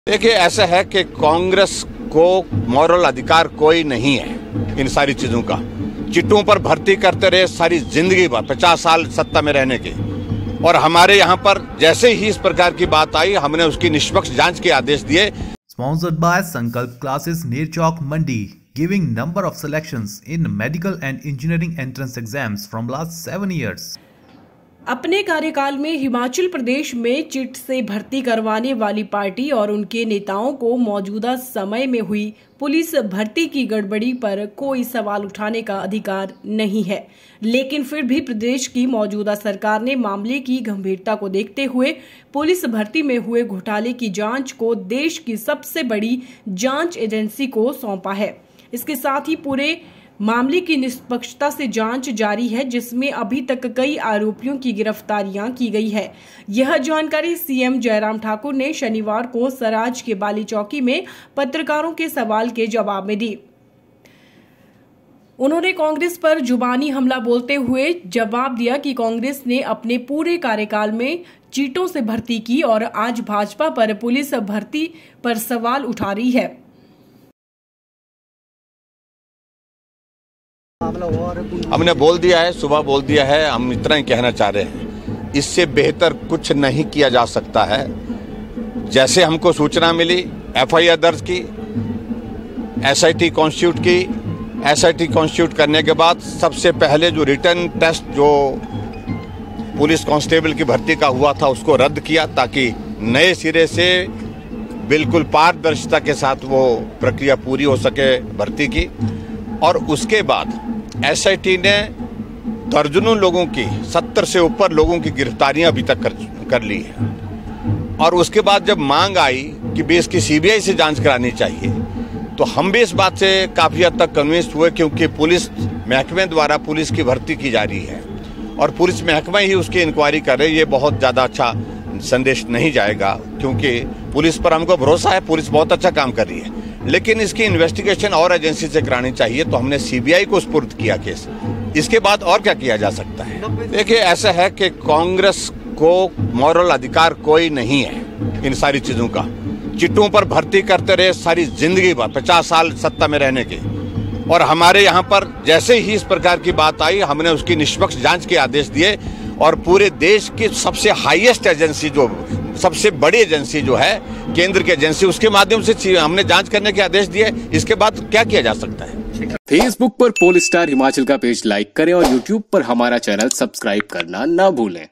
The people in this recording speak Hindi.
देखिए, ऐसा है कि कांग्रेस को मॉरल अधिकार कोई नहीं है इन सारी चीजों का। चिट्टों पर भर्ती करते रहे सारी जिंदगी भर, 50 साल सत्ता में रहने के। और हमारे यहाँ पर जैसे ही इस प्रकार की बात आई, हमने उसकी निष्पक्ष जांच के आदेश दिए। Sponsored by Sankalp Classes near Chowk Mandi, giving number of selections in medical and engineering entrance exams from last 7 years. अपने कार्यकाल में हिमाचल प्रदेश में चिट से भर्ती करवाने वाली पार्टी और उनके नेताओं को मौजूदा समय में हुई पुलिस भर्ती की गड़बड़ी पर कोई सवाल उठाने का अधिकार नहीं है। लेकिन फिर भी प्रदेश की मौजूदा सरकार ने मामले की गंभीरता को देखते हुए पुलिस भर्ती में हुए घोटाले की जांच को देश की सबसे बड़ी जांच एजेंसी को सौंपा है। इसके साथ ही पूरे मामले की निष्पक्षता से जांच जारी है, जिसमें अभी तक कई आरोपियों की गिरफ्तारियां की गई है। यह जानकारी सीएम जयराम ठाकुर ने शनिवार को सराज के बाली चौकी में पत्रकारों के सवाल के जवाब में दी। उन्होंने कांग्रेस पर जुबानी हमला बोलते हुए जवाब दिया कि कांग्रेस ने अपने पूरे कार्यकाल में चीटों से भर्ती की और आज भाजपा पर पुलिस भर्ती पर सवाल उठा रही है। हमने बोल दिया है, सुबह बोल दिया है, हम इतना ही कहना चाह रहे हैं। इससे बेहतर कुछ नहीं किया जा सकता है। जैसे हमको सूचना मिली, एफआईआर दर्ज की, एसआईटी कॉन्स्टिट्यूट की। एसआईटी कॉन्स्टिट्यूट करने के बाद सबसे पहले जो रिटर्न टेस्ट जो पुलिस कांस्टेबल की भर्ती का हुआ था, उसको रद्द किया ताकि नए सिरे से बिल्कुल पारदर्शिता के साथ वो प्रक्रिया पूरी हो सके भर्ती की। और उसके बाद एसआईटी ने दर्जनों लोगों की, 70 से ऊपर लोगों की गिरफ्तारियां अभी तक कर ली है। और उसके बाद जब मांग आई कि भी इसकी सीबीआई से जांच करानी चाहिए, तो हम भी इस बात से काफी हद तक कन्विंस हुए, क्योंकि पुलिस महकमे द्वारा पुलिस की भर्ती की जा रही है और पुलिस महकमा ही उसकी इंक्वायरी कर रही है। ये बहुत ज्यादा अच्छा संदेश नहीं जाएगा, क्योंकि पुलिस पर हमको भरोसा है, पुलिस बहुत अच्छा काम कर रही है। लेकिन इसकी इन्वेस्टिगेशन और एजेंसी से करानी चाहिए, तो हमने सीबीआई को सुपुर्द किया केस। इसके बाद और क्या किया जा सकता है? देखिए, ऐसा है कि कांग्रेस को मॉरल अधिकार कोई नहीं है इन सारी चीजों का। चिट्टों पर भर्ती करते रहे सारी जिंदगी भर, 50 साल सत्ता में रहने के। और हमारे यहाँ पर जैसे ही इस प्रकार की बात आई, हमने उसकी निष्पक्ष जांच के आदेश दिए। और पूरे देश की सबसे हाईएस्ट एजेंसी, जो सबसे बड़ी एजेंसी जो है, केंद्र की एजेंसी, उसके माध्यम से हमने जांच करने के आदेश दिए। इसके बाद क्या किया जा सकता है? फेसबुक पर पोलस्टार हिमाचल का पेज लाइक करें और यूट्यूब पर हमारा चैनल सब्सक्राइब करना ना भूलें।